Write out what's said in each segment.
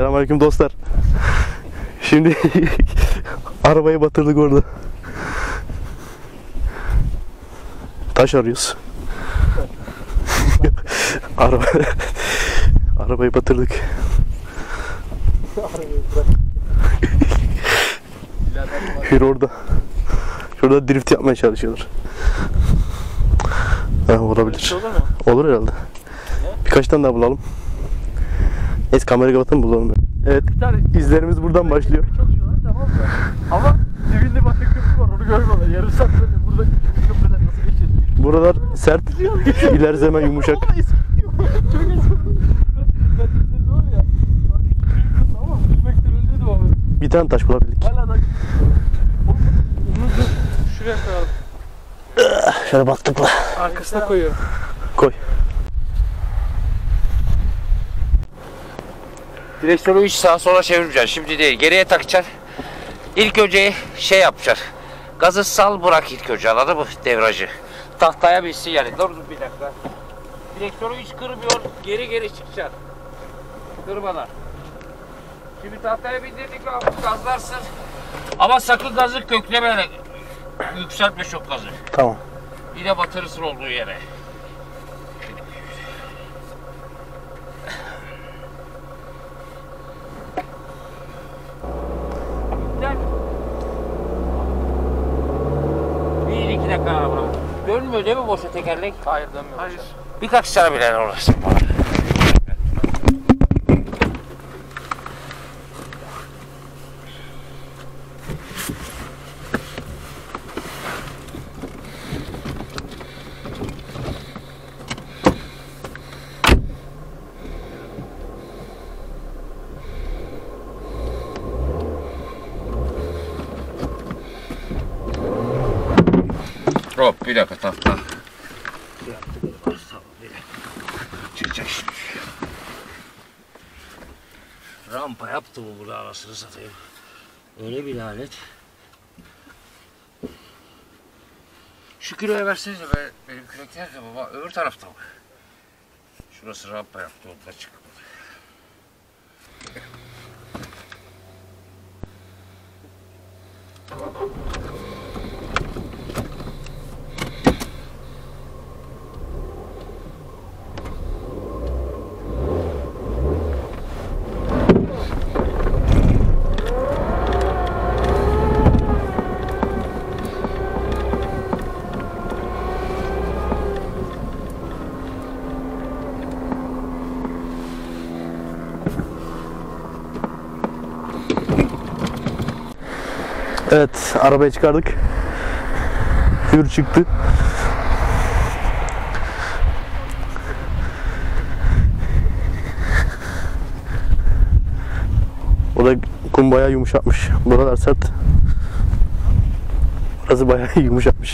Selamünaleyküm dostlar. Şimdi arabayı batırdık orada. Taş arıyoruz. Arabayı batırdık. Bir orada. Şurada drift yapmaya çalışıyorlar. Olabilir. Olur herhalde. Birkaç tane daha bulalım. Neyse kamerayı kapatalım bulalım. Evet, izlerimiz buradan başlıyor. Tamam mı? Ama dibinde başka köprü var, onu görmüyorlar. Yarım saat böyle burada köprüden nasıl geçeceğiz? Buralar sert, ilerisi hemen yumuşak. Çok eski. Ben izledim var ya. Ama yüzmekten öldüydüm ama. Bir tane taş bulabildik. Hala da. Şuraya koyalım. Şöyle battıkla. Arkasına koyuyorum. Koy. Direksiyonu 3 sağa sola çevirmeyeceksin. Şimdi değil. Geriye takacaksın. İlk önce şey yapacaksın. Gazı sal bırak ilk önce. Anladın mı? Devrajı. Tahtaya binsin yani. Dur bir dakika. Direksiyonu hiç kırmıyor. Geri çıkacaksın. Kırmadan. Şimdi tahtaya bindirdik ve gazlarsın. Ama sakın gazı kökleme. Yükseltme çok gazı. Tamam. Yine batırırsın olduğu yere. Bir iki dakika araba. Dönmüyor değil mi boşa tekerlek? Hayır dönmüyor. Hayır. Birkaç sene bile orası. Hop bir dakika tahta. Çıkacak şimdi. Rampa yaptı bu burada anasını satayım. Öyle bir lanet. Şu kiloya versenize benim kürek nerede baba? Öbür tarafta mı? Şurası rampa yaptı ondan çıkmadı. Evet, arabayı çıkardık. Hür çıktı. Burada kum bayağı yumuşatmış. Buralar sert. Burası bayağı yumuşatmış.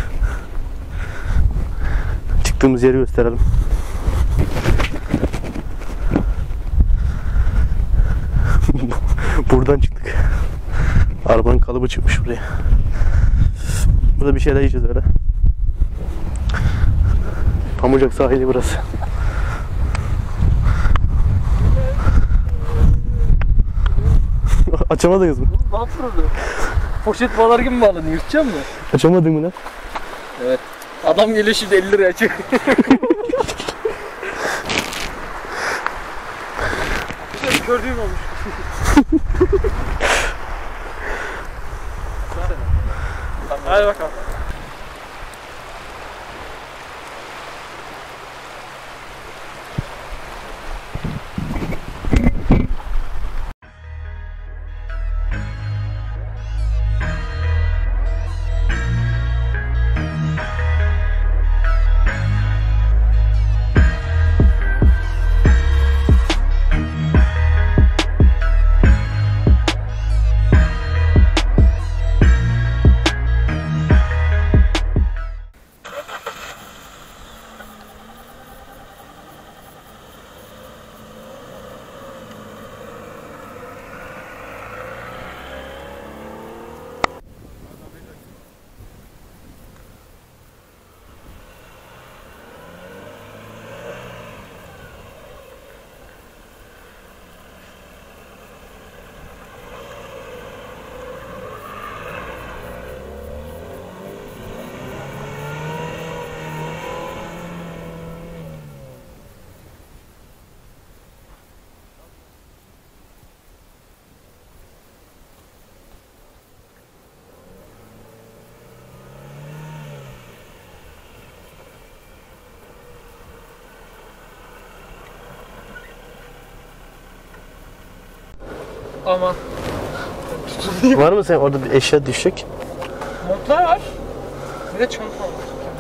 Çıktığımız yeri gösterelim. Buradan çıktık. Arabanın kalıbı çıkmış buraya. Burada bir şeyler yiyeceğiz öyle. Pamucak sahili burası. Açamadınız mı? Ne yaptın orada? Poşet bağlar gibi mi bağladın? Yırtacak mı? Açamadın mı lan? Evet. Adam geliyor şimdi 50 liraya açıyor. Gördüğüm olmuş. Hadi bakalım. Aman. Var mı sen orada bir eşya düşecek? Montlar var. Bir de çanta var.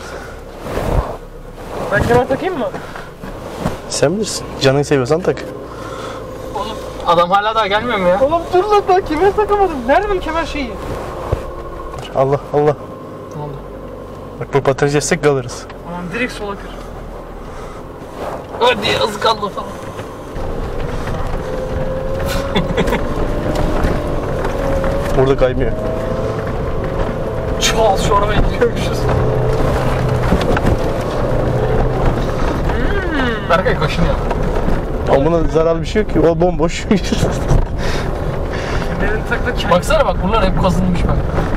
Ben kemer takayım mı? Sen bilirsin. Canını seviyorsan tak. Oğlum adam hala daha gelmiyor mu ya? Oğlum dur lan daha kemer takamadım. Nerede benim kemer şeyi? Allah Allah. Ne oldu? Bak bu pataj etsek kalırız. Aman direkt sola kır. Hadi az kaldı falan. Burada kaymıyor. Çal şu arabaya gidiyormuşuz. Berkay kaşınıyor. Ama buna zararlı bir şey yok ki. O bomboş. Kemerini takla kendi. Baksana bak bunlar hep kazınmış bak.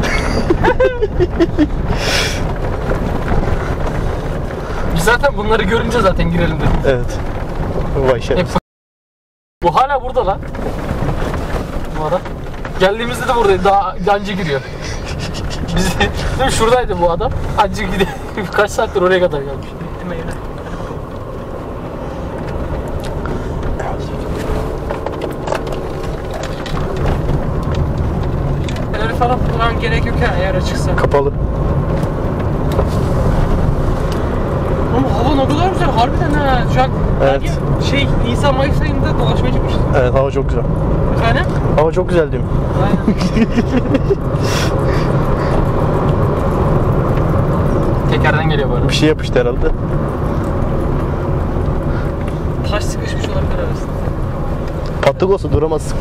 Biz zaten bunları görünce zaten girelim dedik. Evet. Vay şey. Hep... Bu hala burada lan. Bu adam. Geldiğimizde de buradaydı. Daha anca giriyor. Biz değil mi? Şuradaydı bu adam. Anca gidiyor. Kaç saattir oraya kadar gelmiş. Gitme yine. Öyle falan falan gerek yok ya eğer açıksa. Kapalı. Ama hava ne kadar güzel harbiden ha. Şu an Evet. Nisan Mayıs ayında dolaşmaya çıkmıştık. Evet, hava çok güzel. Efendim? Hava çok güzel diyorum. Aynen. Tekerden geliyor bu arada. Bir şey yapıştı herhalde. Taş sıkışmış olabilir arasında. Patlık olsa duramazsın.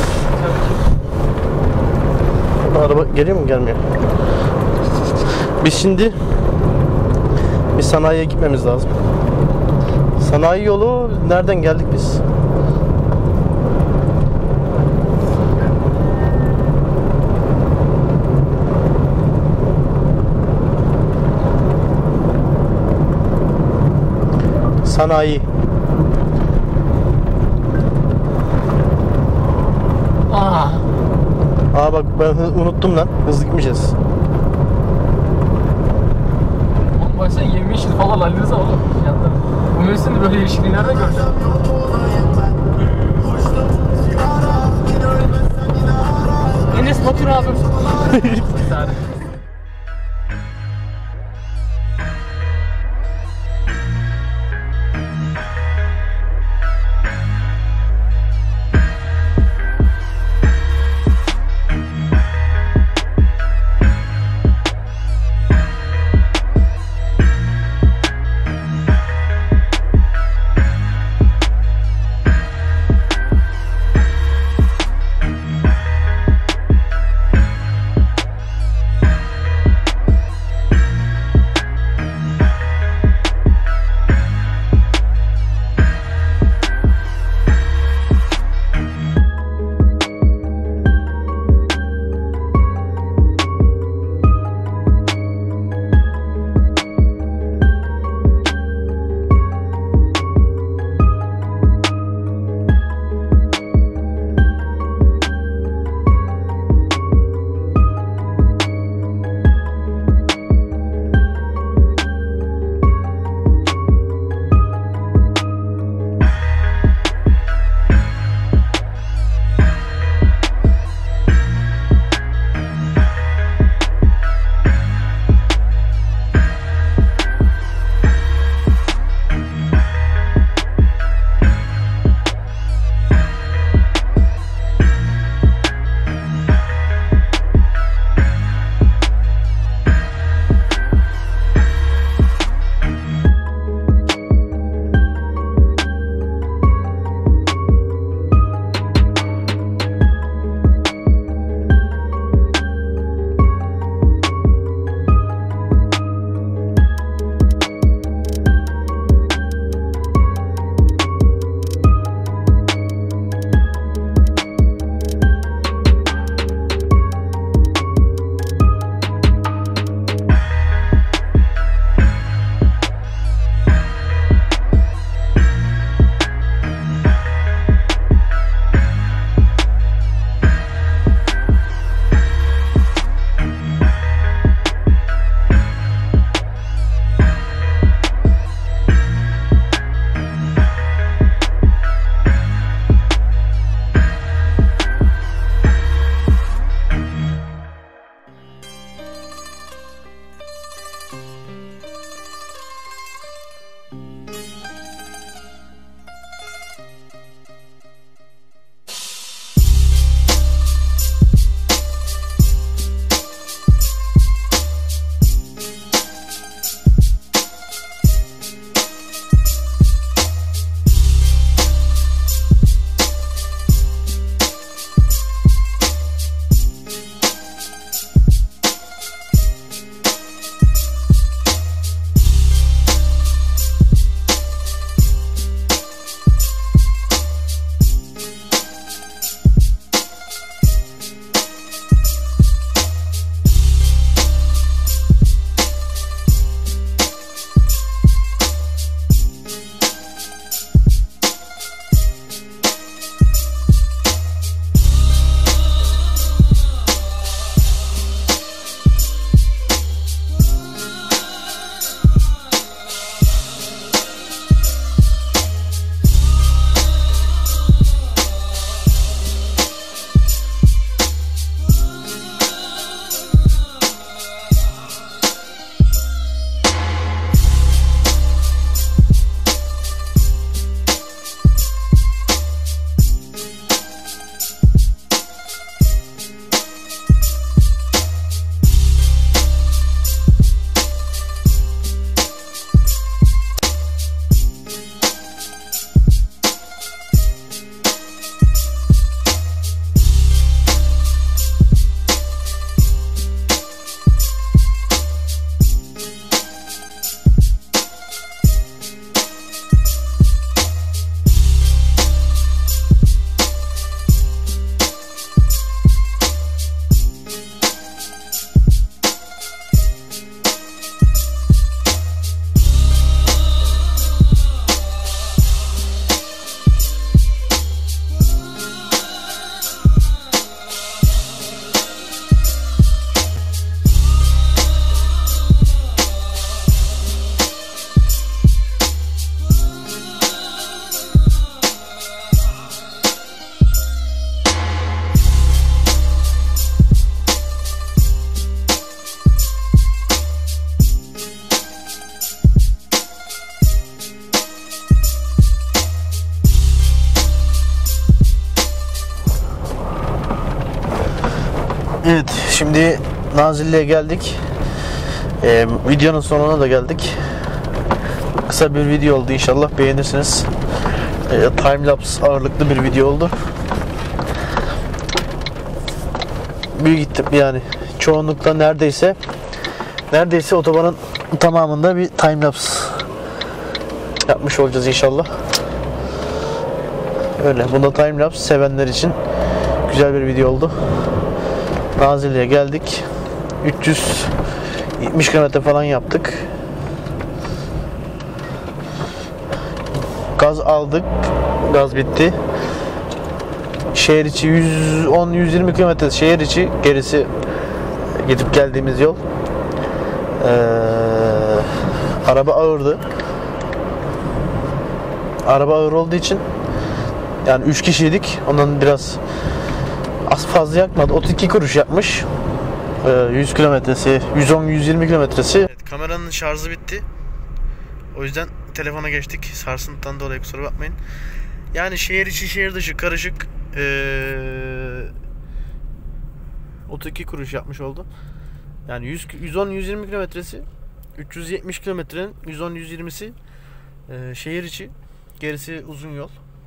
Araba geliyor mu? Gelmiyor. Biz şimdi bir sanayiye gitmemiz lazım. Sanayi yolu nereden geldik biz? Sanayi. Aa bak ben unuttum lan. Hızlı gitmeyeceğiz. Oğlum bak sen yemyeşil falan halinize oğlum. Yandan. Bu mevsimde böyle yeşilliği nerede göreceksin? Enes Batur abim. Bir tane. Evet, şimdi Nazilli'ye geldik. Videonun sonuna da geldik. Kısa bir video oldu, inşallah beğenirsiniz. Timelapse ağırlıklı bir video oldu. Büyük gittim yani. Çoğunlukla neredeyse otobanın tamamında bir timelapse yapmış olacağız inşallah. Öyle. Bunda timelapse sevenler için güzel bir video oldu. Nazilli'ye geldik. 370 km falan yaptık. Gaz aldık. Gaz bitti. Şehir içi 110-120 km şehir içi, gerisi gidip geldiğimiz yol. Araba ağırdı. Araba ağır olduğu için yani 3 kişiydik. Ondan biraz az fazla yakmadı. 32 kuruş yapmış. 100 kilometresi, 110-120 kilometresi. Evet, kameranın şarjı bitti. O yüzden telefona geçtik. Sarsıntıdan dolayı kusura bakmayın. Yani şehir içi, şehir dışı karışık 32 kuruş yapmış oldu. Yani 110-120 kilometresi, 370 kilometrenin 110-120'si şehir içi, gerisi uzun yol.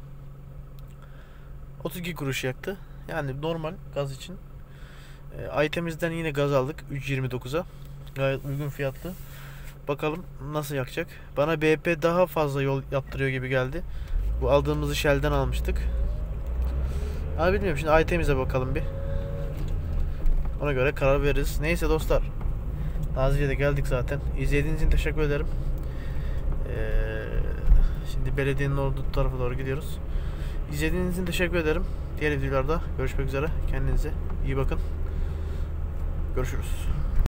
32 kuruş yaktı. Yani normal gaz için. Aytemizden yine gaz aldık 3.29'a. Gayet uygun fiyatlı. Bakalım nasıl yakacak. Bana BP daha fazla yol yaptırıyor gibi geldi. Bu aldığımızı Shell'den almıştık. Ama bilmiyorum, şimdi Aytem'imize bakalım bir. Ona göre karar veririz. Neyse dostlar, Nazilli'ye geldik zaten. İzlediğiniz için teşekkür ederim. Şimdi belediyenin olduğu tarafa doğru gidiyoruz. İzlediğiniz için teşekkür ederim. Diğer videolarda görüşmek üzere. Kendinize iyi bakın. Görüşürüz.